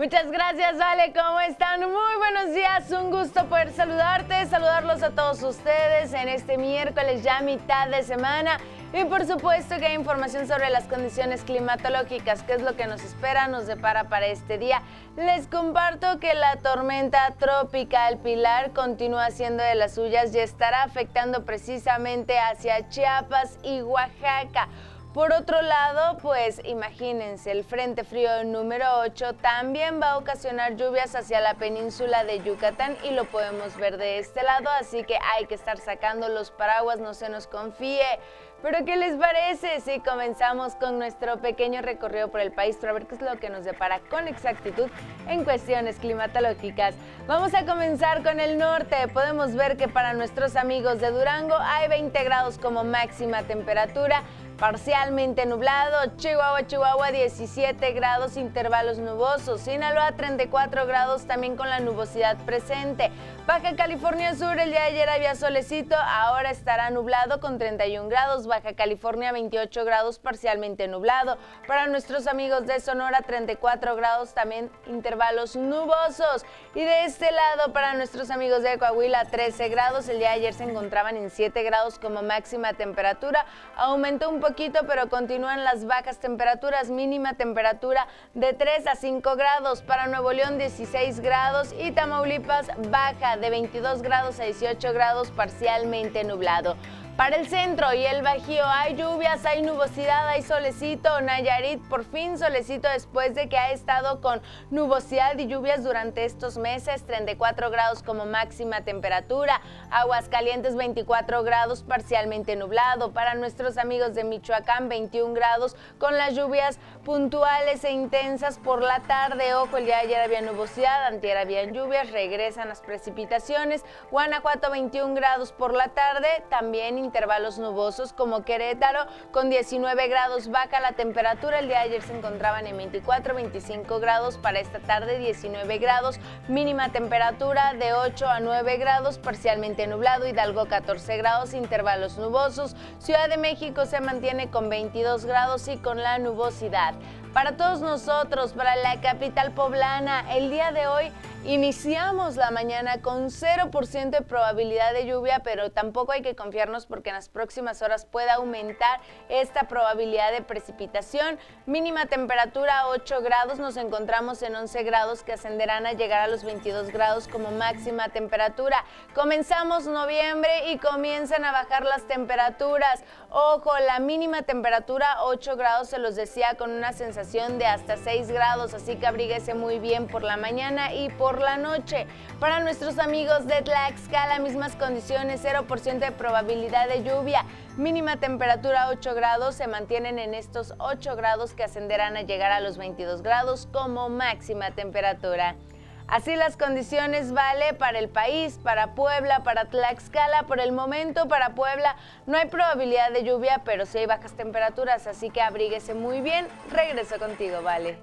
Muchas gracias, Vale. ¿Cómo están? Muy buenos días. Un gusto poder saludarlos a todos ustedes en este miércoles, ya mitad de semana. Y por supuesto que hay información sobre las condiciones climatológicas, qué es lo que nos espera, nos depara para este día. Les comparto que la tormenta tropical Pilar continúa siendo de las suyas y estará afectando precisamente hacia Chiapas y Oaxaca. Por otro lado, pues imagínense, el Frente Frío número 8 también va a ocasionar lluvias hacia la península de Yucatán y lo podemos ver de este lado, así que hay que estar sacando los paraguas, no se nos confíe. Pero ¿qué les parece si comenzamos con nuestro pequeño recorrido por el país para ver qué es lo que nos depara con exactitud en cuestiones climatológicas? Vamos a comenzar con el norte. Podemos ver que para nuestros amigos de Durango hay 20 grados como máxima temperatura, parcialmente nublado. Chihuahua 17 grados, intervalos nubosos. Sinaloa 34 grados también con la nubosidad presente. Baja California Sur, el día de ayer había solecito, ahora estará nublado con 31 grados. Baja California 28 grados, parcialmente nublado. Para nuestros amigos de Sonora 34 grados, también intervalos nubosos. Y de este lado para nuestros amigos de Coahuila 13 grados, el día de ayer se encontraban en 7 grados como máxima temperatura. Aumentó un poquito, pero continúan las bajas temperaturas, mínima temperatura de 3 a 5 grados. Para Nuevo León 16 grados y Tamaulipas baja de 22 grados a 18 grados, parcialmente nublado. Para el centro y el Bajío hay lluvias, hay nubosidad, hay solecito. Nayarit por fin solecito después de que ha estado con nubosidad y lluvias durante estos meses. 34 grados como máxima temperatura. Aguascalientes 24 grados, parcialmente nublado. Para nuestros amigos de Michoacán 21 grados con las lluvias puntuales e intensas por la tarde. Ojo, el día de ayer había nubosidad, antier habían lluvias, regresan las precipitaciones. Guanajuato 21 grados por la tarde, también intervalos nubosos como Querétaro con 19 grados, baja la temperatura. El día de ayer se encontraban en 24-25 grados, para esta tarde 19 grados, mínima temperatura de 8 a 9 grados, parcialmente nublado. Hidalgo 14 grados, intervalos nubosos. Ciudad de México se mantiene con 22 grados y con la nubosidad. Para todos nosotros, para la capital poblana, el día de hoy iniciamos la mañana con 0% de probabilidad de lluvia, pero tampoco hay que confiarnos porque en las próximas horas puede aumentar esta probabilidad de precipitación. Mínima temperatura 8 grados, nos encontramos en 11 grados que ascenderán a llegar a los 22 grados como máxima temperatura. Comenzamos noviembre y comienzan a bajar las temperaturas. Ojo, la mínima temperatura 8 grados, se los decía, con una sensación de hasta 6 grados, así que abríguese muy bien por la mañana y por la noche. Para nuestros amigos de Tlaxcala, mismas condiciones, 0% de probabilidad de lluvia, mínima temperatura 8 grados, se mantienen en estos 8 grados que ascenderán a llegar a los 22 grados como máxima temperatura. Así las condiciones, Vale, para el país, para Puebla, para Tlaxcala. Por el momento para Puebla no hay probabilidad de lluvia, pero sí hay bajas temperaturas, así que abríguese muy bien. Regreso contigo, Vale.